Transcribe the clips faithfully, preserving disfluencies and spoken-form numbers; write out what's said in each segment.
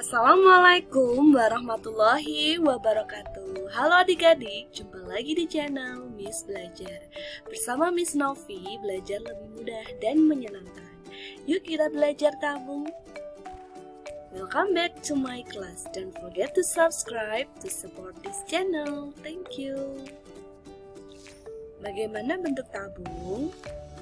Assalamualaikum warahmatullahi wabarakatuh. Halo adik-adik, jumpa lagi di channel Miss Belajar. Bersama Miss Novi, belajar lebih mudah dan menyenangkan. Yuk kita belajar tabung. Welcome back to my class. Don't forget to subscribe to support this channel. Thank you. Bagaimana bentuk tabung?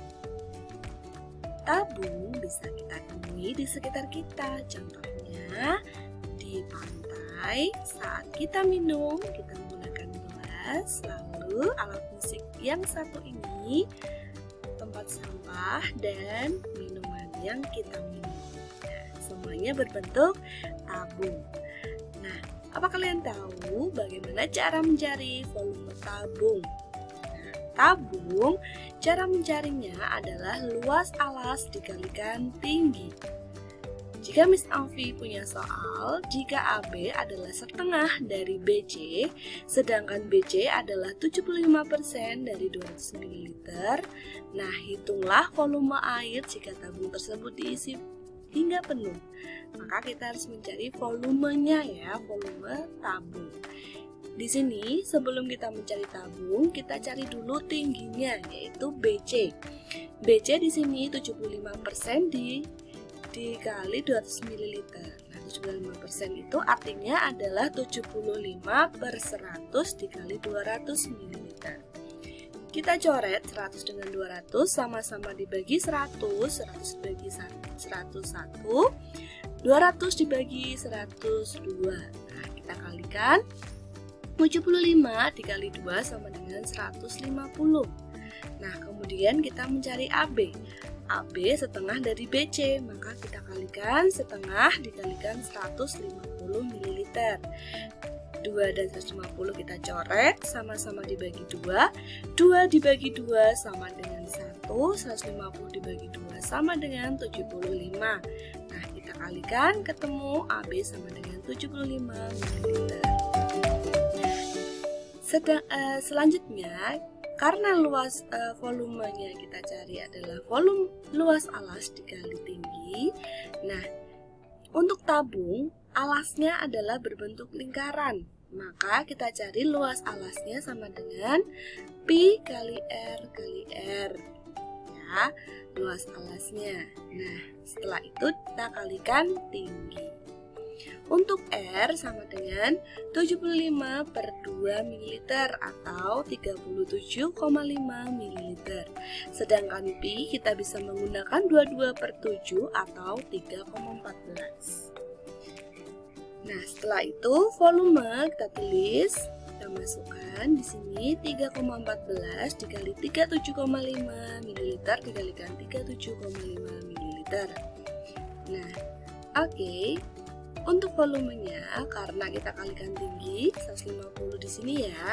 Tabung bisa kita temui di sekitar kita. Contohnya di pantai, saat kita minum kita menggunakan gelas. Lalu alat musik yang satu ini tempat sampah dan minuman yang kita minum. Nah, semuanya berbentuk tabung. Nah, apa kalian tahu bagaimana cara mencari volume tabung? Tabung, cara mencarinya adalah luas alas dikalikan tinggi. Jika Miss Alfi punya soal, jika A B adalah setengah dari B C, sedangkan B C adalah tujuh puluh lima persen dari dua ratus mililiter, nah hitunglah volume air jika tabung tersebut diisi hingga penuh. Maka kita harus mencari volumenya ya, volume tabung. Di sini sebelum kita mencari tabung, kita cari dulu tingginya yaitu B C. B C di sini tujuh puluh lima persen di dikali dua ratus mililiter. Nah, tujuh puluh lima persen itu artinya adalah tujuh puluh lima per seratus dikali dua ratus mililiter. Kita coret seratus dengan dua ratus sama-sama dibagi seratus, seratus dibagi seratus satu, dua ratus dibagi seratus dua. Nah, kita kalikan. tujuh puluh lima dikali dua sama dengan seratus lima puluh. Nah, kemudian kita mencari A B. A B setengah dari B C, maka kita kalikan setengah dikalikan seratus lima puluh mililiter. dua dan seratus lima puluh kita coret, sama-sama dibagi dua. dua dibagi dua sama dengan satu, seratus lima puluh dibagi dua sama dengan tujuh puluh lima. Nah, kita kalikan, ketemu A B sama dengan tujuh puluh lima mililiter. Sedang, uh, selanjutnya, karena luas uh, volumenya kita cari adalah volume luas alas dikali tinggi. Nah, untuk tabung, alasnya adalah berbentuk lingkaran. Maka kita cari luas alasnya sama dengan Pi kali R kali R. Ya, luas alasnya. Nah, setelah itu kita kalikan tinggi. Untuk R sama dengan tujuh puluh lima per dua mililiter atau tiga puluh tujuh koma lima mililiter. Sedangkan Pi kita bisa menggunakan dua puluh dua per tujuh atau tiga koma empat belas. Nah, setelah itu volume kita tulis, kita masukkan di sini tiga koma empat belas dikali tiga puluh tujuh koma lima mililiter dikalikan tiga puluh tujuh koma lima mililiter. Nah, oke. Okay. Untuk volumenya, karena kita kalikan tinggi seratus lima puluh di sini ya.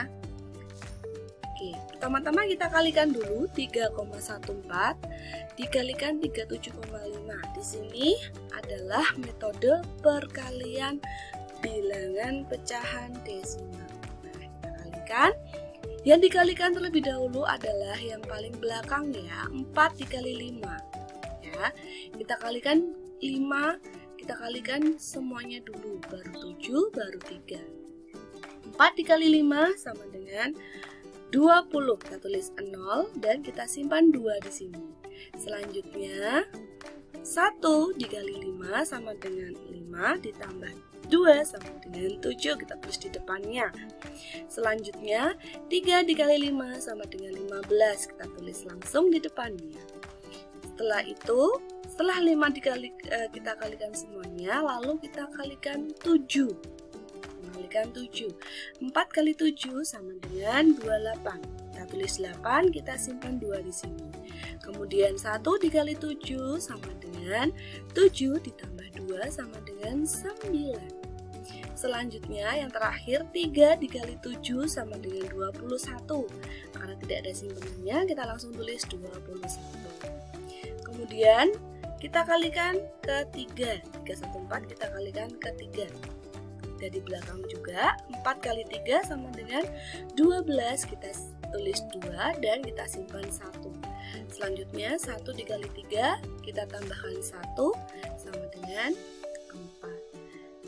Oke, pertama-tama kita kalikan dulu tiga koma empat belas dikalikan tiga puluh tujuh koma lima. Di sini adalah metode perkalian bilangan pecahan desimal. Nah, kita kalikan. Yang dikalikan terlebih dahulu adalah yang paling belakang ya, empat dikali lima. Ya, kita kalikan lima. Kita kalikan semuanya dulu, baru tujuh, baru tiga. empat dikali lima sama dengan dua puluh. Kita tulis nol dan kita simpan dua di sini. Selanjutnya, satu dikali lima sama dengan lima ditambah dua sama dengan tujuh. Kita tulis di depannya. Selanjutnya, tiga dikali lima sama dengan lima belas. Kita tulis langsung di depannya. Setelah itu, setelah lima dikali, uh, kita kalikan semuanya, lalu kita kalikan tujuh. Kalikan tujuh. empat kali tujuh sama dengan dua puluh delapan. Kita tulis delapan, kita simpan dua di sini. Kemudian satu dikali tujuh sama dengan tujuh ditambah dua sama dengan sembilan. Selanjutnya yang terakhir tiga dikali tujuh sama dengan dua puluh satu. Karena tidak ada simpenannya, kita langsung tulis dua puluh satu. Kemudian kita kalikan ke tiga. tiga ratus empat belas kita kalikan ke tiga. Dari belakang juga empat kali tiga sama dengan dua belas. Kita tulis dua dan kita simpan satu. Selanjutnya satu dikali tiga kita tambahkan satu sama dengan empat.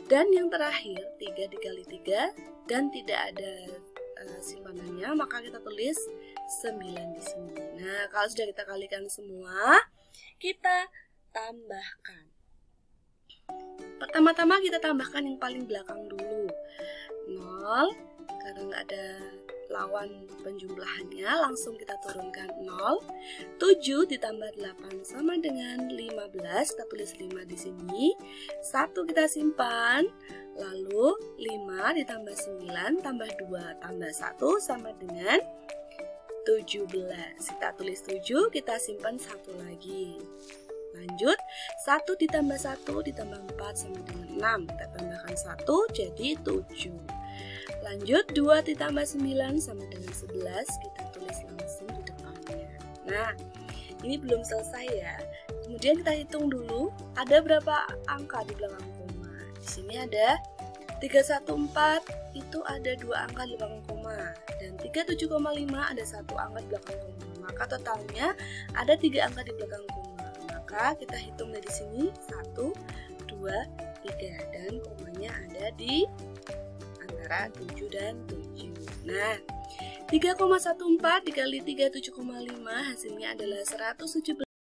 Dan yang terakhir, tiga dikali tiga dan tidak ada uh, simpanannya, maka kita tulis sembilan di sini. Nah, kalau sudah kita kalikan semua, kita tambahkan. Pertama-tama kita tambahkan yang paling belakang dulu. nol, karena nggak ada lawan penjumlahannya, langsung kita turunkan nol. tujuh ditambah delapan sama dengan lima belas, kita tulis lima di sini. satu kita simpan, lalu lima ditambah sembilan tambah dua tambah satu sama dengan tujuh belas. Kita tulis tujuh, kita simpan satu lagi. Lanjut, satu ditambah satu ditambah empat sama dengan enam. Kita tambahkan satu jadi tujuh. Lanjut, dua ditambah sembilan sama dengan sebelas. Kita tulis langsung di depannya. Nah, ini belum selesai ya. Kemudian kita hitung dulu ada berapa angka di belakang koma. Di sini ada tiga ratus empat belas, itu ada dua angka di belakang koma. Dan tiga puluh tujuh koma lima ada satu angka di belakang koma. Maka totalnya ada tiga angka di belakang koma. Maka kita hitung dari sini satu, dua, tiga. Dan komanya ada di antara tujuh dan tujuh. Nah, tiga koma empat belas dikali tiga puluh tujuh koma lima hasilnya adalah seratus tujuh belas